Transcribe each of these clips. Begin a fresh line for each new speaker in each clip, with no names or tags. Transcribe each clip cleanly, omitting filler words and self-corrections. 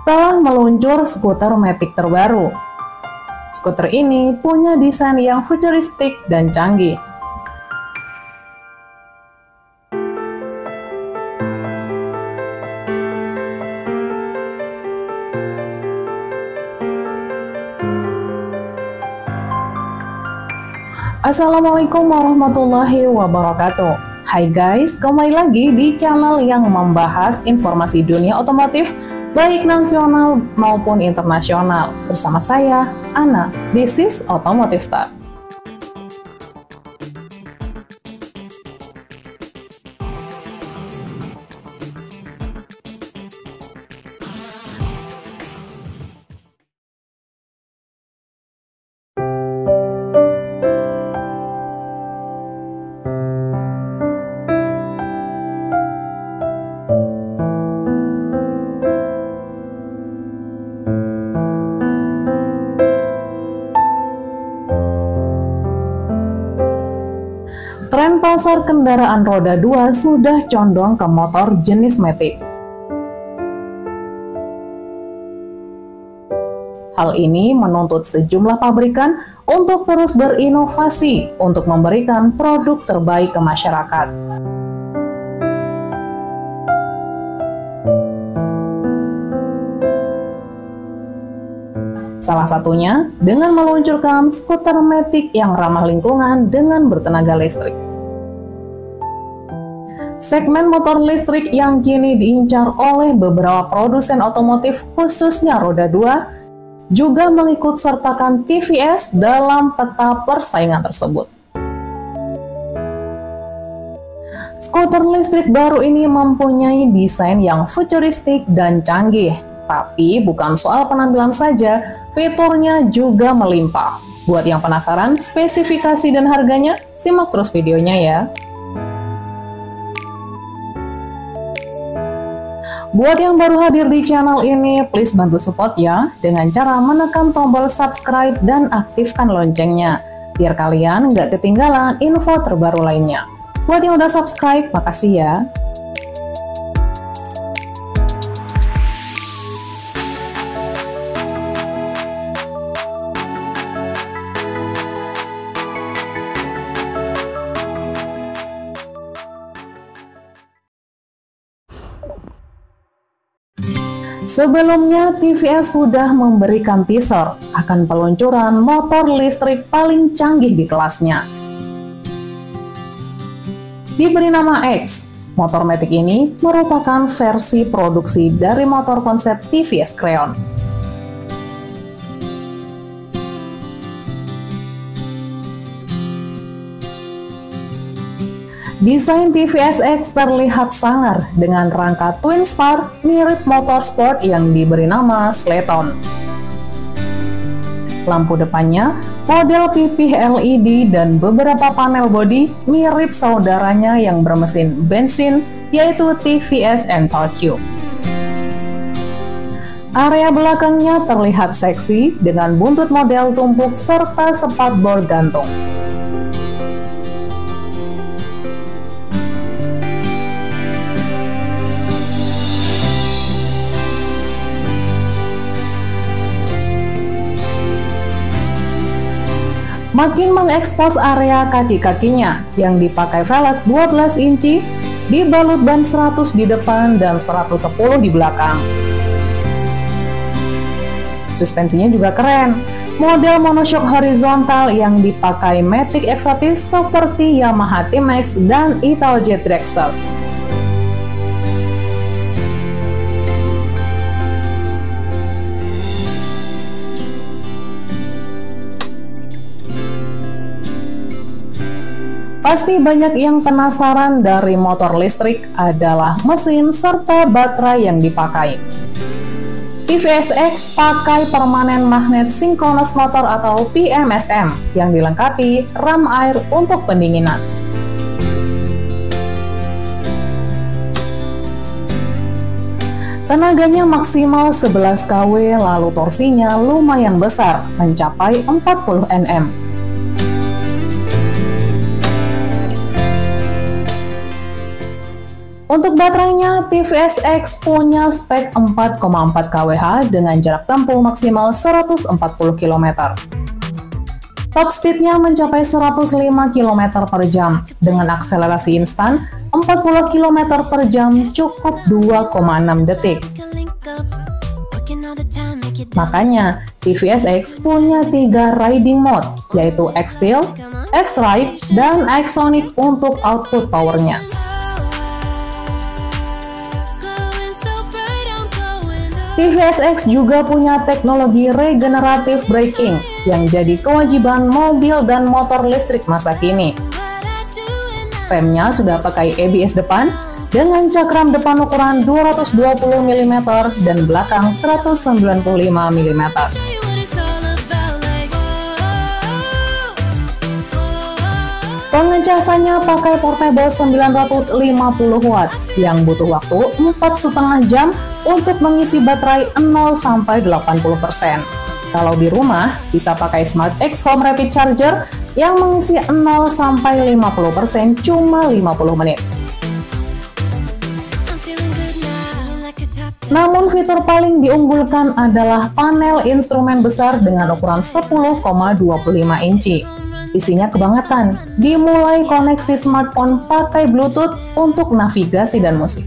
telah meluncur skuter Matic terbaru. Skuter ini punya desain yang futuristik dan canggih. Assalamualaikum warahmatullahi wabarakatuh. Hai guys, kembali lagi di channel yang membahas informasi dunia otomotif baik nasional maupun internasional. Bersama saya, Ana. This is Automotive Start. Tren pasar kendaraan roda 2 sudah condong ke motor jenis Matic. Hal ini menuntut sejumlah pabrikan untuk terus berinovasi untuk memberikan produk terbaik ke masyarakat. Salah satunya dengan meluncurkan skuter Matic yang ramah lingkungan dengan bertenaga listrik. Segmen motor listrik yang kini diincar oleh beberapa produsen otomotif khususnya roda 2 juga mengikut sertakan TVS dalam peta persaingan tersebut. Skuter listrik baru ini mempunyai desain yang futuristik dan canggih, tapi bukan soal penampilan saja, fiturnya juga melimpah. Buat yang penasaran spesifikasi dan harganya, simak terus videonya ya. Buat yang baru hadir di channel ini, please bantu support ya dengan cara menekan tombol subscribe dan aktifkan loncengnya, biar kalian nggak ketinggalan info terbaru lainnya. Buat yang udah subscribe, makasih ya. Sebelumnya, TVS sudah memberikan teaser akan peluncuran motor listrik paling canggih di kelasnya. Diberi nama X, motor Matic ini merupakan versi produksi dari motor konsep TVS Creon. Desain TVS X terlihat sangar dengan rangka twin spar mirip motorsport yang diberi nama Slayton. Lampu depannya model pipih LED dan beberapa panel bodi mirip saudaranya yang bermesin bensin yaitu TVS Entorq. Area belakangnya terlihat seksi dengan buntut model tumpuk serta spakbor gantung. Makin mengekspos area kaki-kakinya yang dipakai velg 12 inci, dibalut ban 100 di depan dan 110 di belakang. Suspensinya juga keren, model monoshock horizontal yang dipakai Matic eksotis seperti Yamaha T-Max dan Italjet Dragster. Pasti banyak yang penasaran dari motor listrik adalah mesin serta baterai yang dipakai. TVS X pakai permanen magnet synchronous motor atau PMSM yang dilengkapi ram air untuk pendinginan. Tenaganya maksimal 11 kW, lalu torsinya lumayan besar, mencapai 40 Nm. Untuk baterainya, TVS X punya spek 4,4 kWh dengan jarak tempuh maksimal 140 km. Top speed-nya mencapai 105 km per jam, dengan akselerasi instan 40 km per jam cukup 2,6 detik. Makanya, TVS X punya 3 riding mode, yaitu X-Steel, X-Ride, dan X-Sonic untuk output powernya. TVS X juga punya teknologi regenerative braking yang jadi kewajiban mobil dan motor listrik masa kini. Remnya sudah pakai ABS depan dengan cakram depan ukuran 220 mm dan belakang 195 mm. Pengecasannya pakai portable 950 watt yang butuh waktu 4,5 jam untuk mengisi baterai 0-80%. Kalau di rumah, bisa pakai Smart X Home Rapid Charger yang mengisi 0-50% cuma 50 menit. Namun fitur paling diunggulkan adalah panel instrumen besar dengan ukuran 10,25 inci. Isinya kebangetan, dimulai koneksi smartphone pakai Bluetooth untuk navigasi dan musik.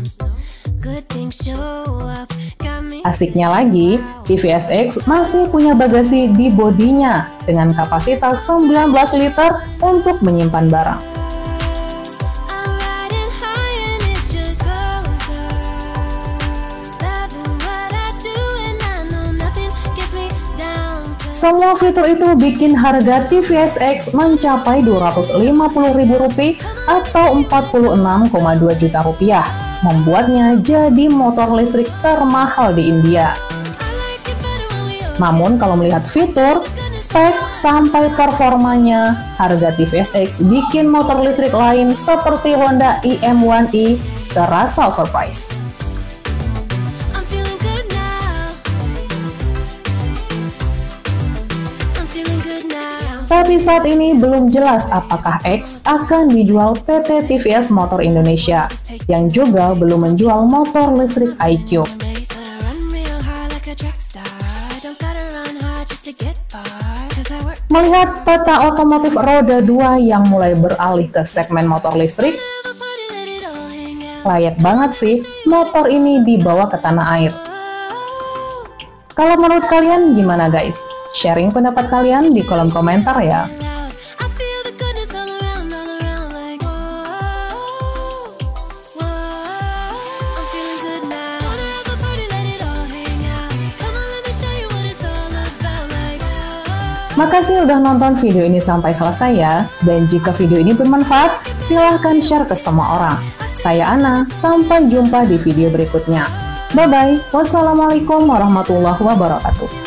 Asiknya lagi, TVS X masih punya bagasi di bodinya dengan kapasitas 19 liter untuk menyimpan barang. Semua fitur itu bikin harga TVS X mencapai Rp250.000 atau 46,2 juta rupiah, membuatnya jadi motor listrik termahal di India. Namun kalau melihat fitur, spek, sampai performanya, harga TVS X bikin motor listrik lain seperti Honda iM1i terasa overpriced. Tapi saat ini belum jelas apakah X akan dijual PT TVS Motor Indonesia, yang juga belum menjual motor listrik iQube. Melihat peta otomotif roda 2 yang mulai beralih ke segmen motor listrik, layak banget sih motor ini dibawa ke tanah air. Kalau menurut kalian gimana guys? Sharing pendapat kalian di kolom komentar ya. Makasih udah nonton video ini sampai selesai ya. Dan jika video ini bermanfaat, silahkan share ke semua orang. Saya Ana, sampai jumpa di video berikutnya. Bye-bye. Wassalamualaikum warahmatullahi wabarakatuh.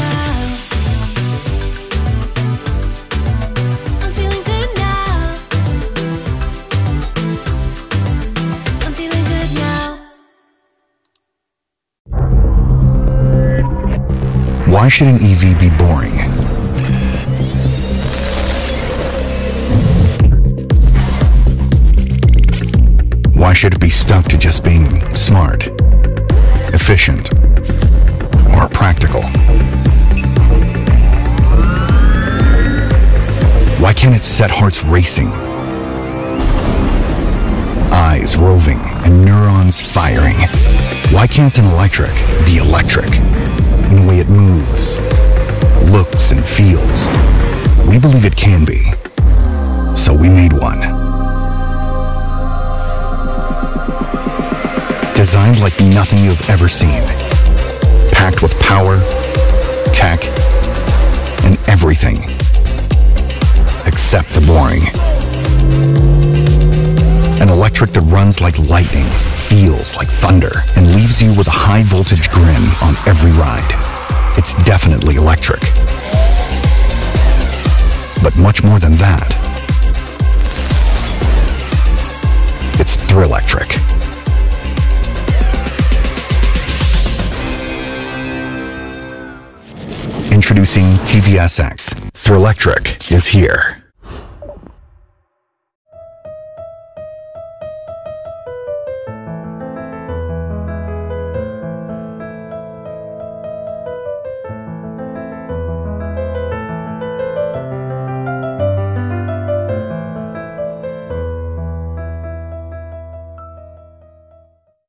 Why should an EV be boring? Why should it be stuck to just being smart, efficient, or practical? Why can't it set hearts racing, eyes roving, and neurons firing? Why can't an electric be electric in the way it moves, looks, and feels? We believe it can be, so we made one. Designed like nothing you've ever seen, packed with power, tech, and everything except the boring. An electric that runs like lightning, feels like thunder, and leaves you with a high voltage grin on every ride. It's definitely electric. But much more than that. It's Thrillectric. Introducing TVS X. Thrillectric is here.